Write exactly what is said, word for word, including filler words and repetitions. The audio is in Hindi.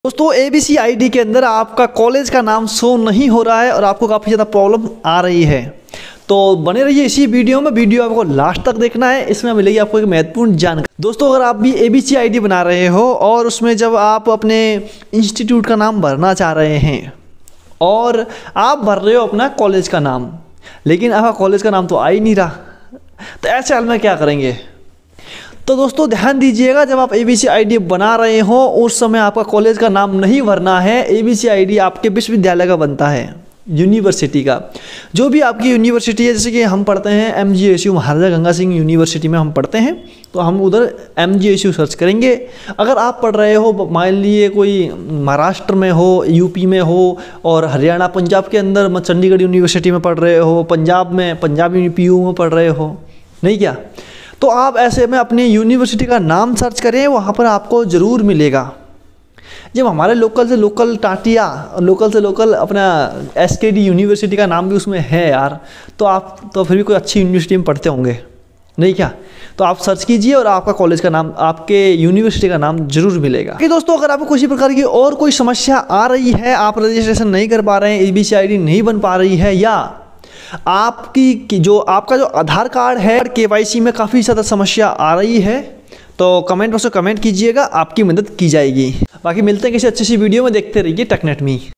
दोस्तों एबीसी आईडी के अंदर आपका कॉलेज का नाम शो नहीं हो रहा है और आपको काफ़ी ज़्यादा प्रॉब्लम आ रही है, तो बने रहिए इसी वीडियो में। वीडियो आपको लास्ट तक देखना है, इसमें मिलेगी आपको एक महत्वपूर्ण जानकारी। दोस्तों अगर आप भी एबीसी आईडी बना रहे हो और उसमें जब आप अपने इंस्टीट्यूट का नाम भरना चाह रहे हैं और आप भर रहे हो अपना कॉलेज का नाम, लेकिन आपका कॉलेज का नाम तो आ ही नहीं रहा, तो ऐसे हाल में क्या करेंगे? तो दोस्तों ध्यान दीजिएगा, जब आप एबीसी आईडी बना रहे हो उस समय आपका कॉलेज का नाम नहीं भरना है। एबीसी आईडी आपके विश्वविद्यालय का बनता है, यूनिवर्सिटी का। जो भी आपकी यूनिवर्सिटी है, जैसे कि हम पढ़ते हैं एमजीएसयू, महाराजा गंगा सिंह यूनिवर्सिटी में हम पढ़ते हैं, तो हम उधर एमजीएसयू सर्च करेंगे। अगर आप पढ़ रहे हो, मान लीजिए कोई महाराष्ट्र में हो, यूपी में हो और हरियाणा पंजाब के अंदर चंडीगढ़ यूनिवर्सिटी में पढ़ रहे हो, पंजाब में पंजाब पीयू में पढ़ रहे हो, नहीं क्या? तो आप ऐसे में अपनी यूनिवर्सिटी का नाम सर्च करें, वहाँ पर आपको ज़रूर मिलेगा। जब हमारे लोकल से लोकल टाटिया, लोकल से लोकल अपना एसकेडी यूनिवर्सिटी का नाम भी उसमें है यार, तो आप तो फिर भी कोई अच्छी यूनिवर्सिटी में पढ़ते होंगे, नहीं क्या? तो आप सर्च कीजिए और आपका कॉलेज का नाम, आपके यूनिवर्सिटी का नाम जरूर मिलेगा। कि दोस्तों अगर आपको किसी प्रकार की और कोई समस्या आ रही है, आप रजिस्ट्रेशन नहीं कर पा रहे हैं, एबीसी आईडी नहीं बन पा रही है, या आपकी जो आपका जो आधार कार्ड है केवाईसी में काफ़ी ज़्यादा समस्या आ रही है, तो कमेंट बॉक्स में कमेंट कीजिएगा, आपकी मदद की जाएगी। बाकी मिलते हैं किसी अच्छी सी वीडियो में, देखते रहिए टेकनेट मी।